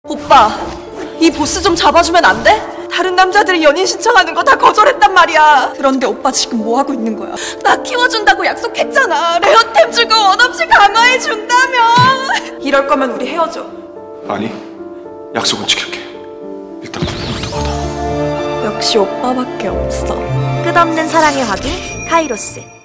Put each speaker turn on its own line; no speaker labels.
오빠, 이 보스 좀 잡아주면 안 돼? 다른 남자들이 연인 신청하는 거 다 거절했단 말이야. 그런데 오빠 지금 뭐 하고 있는 거야? 나 키워준다고 약속했잖아. 레어템 주고 원 없이 강화해준다며. 이럴 거면 우리 헤어져.
아니, 약속은 지킬게. 일단 물건부터 받아.
역시 오빠밖에 없어.
끝없는 사랑의 확인 카이로스.